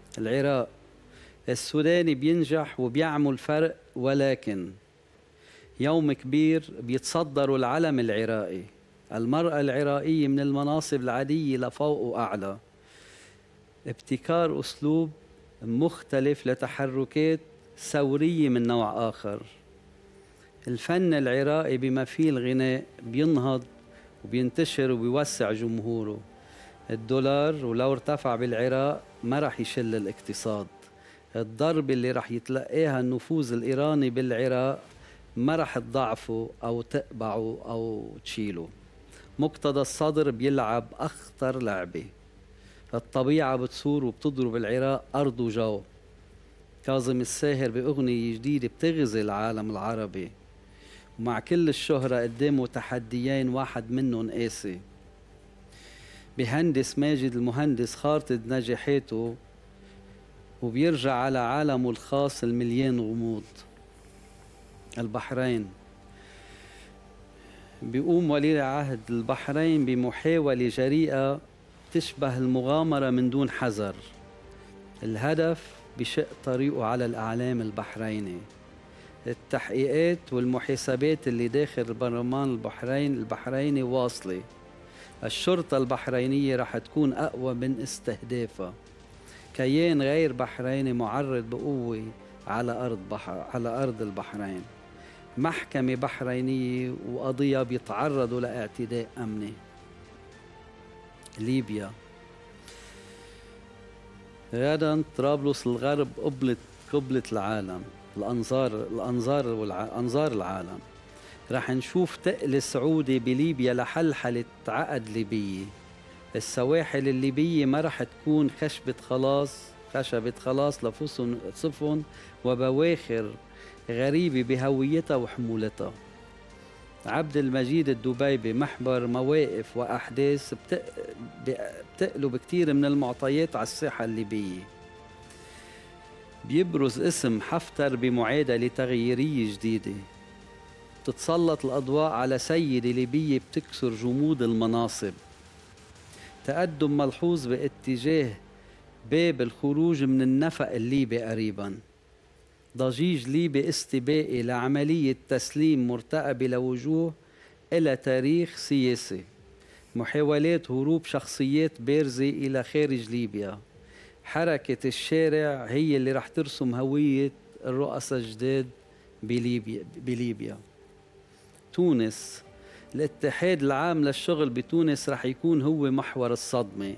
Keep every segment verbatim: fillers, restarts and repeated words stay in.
العراق. السوداني بينجح وبيعمل فرق، ولكن يوم كبير بيتصدروا العلم العراقي. المرأة العراقية من المناصب العادية لفوق وأعلى. ابتكار أسلوب مختلف لتحركات ثورية من نوع آخر. الفن العراقي بما فيه الغناء بينهض وبينتشر وبيوسع جمهوره. الدولار ولو ارتفع بالعراق ما رح يشل الاقتصاد. الضربة اللي رح يتلقاها النفوذ الإيراني بالعراق ما رح تضعفه أو تقبعه أو تشيله. مقتدى الصدر بيلعب أخطر لعبة. الطبيعة بتصور وبتضرب العراق أرض وجو. كاظم الساهر بأغنية جديدة بتغزي العالم العربي، ومع كل الشهرة قدامه تحديين واحد منهم قاسي. بهندس ماجد المهندس خارطة نجاحاته وبيرجع على عالمه الخاص المليان غموض. البحرين. بيقوم ولي عهد البحرين بمحاولة جريئة تشبه المغامرة من دون حذر. الهدف بشق طريقه على الإعلام البحريني. التحقيقات والمحاسبات اللي داخل البرلمان البحرين البحريني واصلة. الشرطة البحرينية رح تكون أقوى من استهدافها. كيان غير بحريني معرض بقوة على أرض بحر على أرض البحرين. محكمة بحرينية وقضية بيتعرضوا لاعتداء أمني. ليبيا. غدا طرابلس الغرب قبلة قبلة العالم، الأنظار الأنظار والأنظار العالم. رح نشوف تقل سعودي بليبيا لحلحلة عقد ليبية. السواحل الليبية ما رح تكون خشبة خلاص خشبة خلاص لفصن صفن وبواخر غريبة بهويتها وحمولتها. عبد المجيد الدبيبي محور مواقف وأحداث بتقلب كتير من المعطيات على الساحة الليبية. بيبرز اسم حفتر بمعادلة تغييرية جديدة. تتسلط الأضواء على سيدة ليبية بتكسر جمود المناصب. تقدم ملحوظ باتجاه باب الخروج من النفق الليبي قريباً. ضجيج ليبي استباقي لعملية تسليم مرتقبة لوجوه إلى تاريخ سياسي. محاولات هروب شخصيات بارزة إلى خارج ليبيا. حركة الشارع هي اللي رح ترسم هوية الرؤساء الجداد بليبيا, بليبيا. تونس. الاتحاد العام للشغل بتونس رح يكون هو محور الصدمة.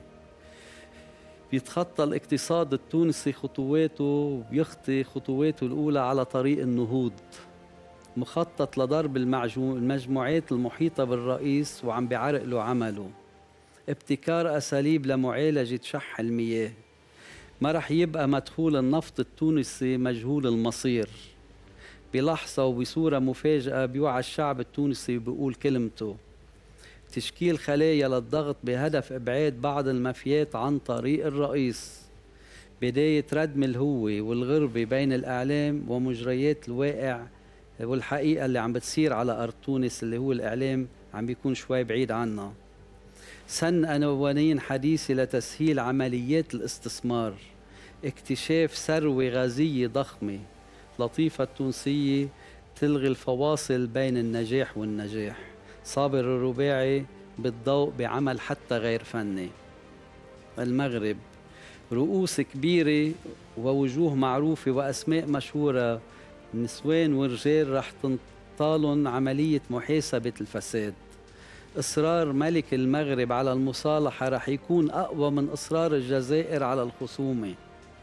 بيتخطى الاقتصاد التونسي خطواته وبيخطي خطواته الأولى على طريق النهوض. مخطط لضرب المجموعات المحيطة بالرئيس وعم بيعرق له عمله. ابتكار أساليب لمعالجة شح المياه. ما رح يبقى مدخول النفط التونسي مجهول المصير. بلحظة وبصورة مفاجئة بيوعى الشعب التونسي بيقول كلمته. تشكيل خلايا للضغط بهدف إبعاد بعض المافيات عن طريق الرئيس. بداية ردم الهوة والغربة بين الإعلام ومجريات الواقع والحقيقة اللي عم بتصير على أرض تونس اللي هو الإعلام عم بيكون شوي بعيد عنا. سن قوانين حديثة لتسهيل عمليات الاستثمار. اكتشاف ثروة غازية ضخمة. لطيفة التونسية تلغي الفواصل بين النجاح والنجاح. صابر الرباعي بالضوء بعمل حتى غير فني. المغرب. رؤوس كبيرة ووجوه معروفة وأسماء مشهورة نسوان ورجال رح تنطالن عملية محاسبة الفساد. إصرار ملك المغرب على المصالحة رح يكون أقوى من إصرار الجزائر على الخصومة.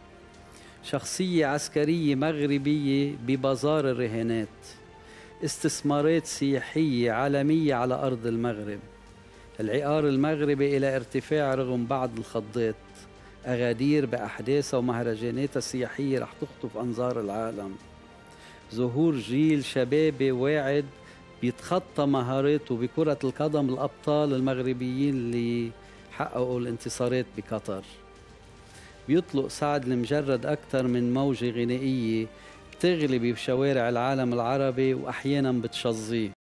شخصية عسكرية مغربية ببازار الرهانات. استثمارات سياحية عالمية على أرض المغرب. العقار المغربي إلى ارتفاع رغم بعض الخضات. أغادير بأحداثها ومهرجاناتها السياحية رح تخطف أنظار العالم. ظهور جيل شبابي واعد بيتخطى مهاراته بكرة القدم الأبطال المغربيين اللي حققوا الانتصارات بقطر. بيطلق سعد المجرد أكثر من موجة غنائية بتغلب بشوارع العالم العربي وأحيانا بتشظيه.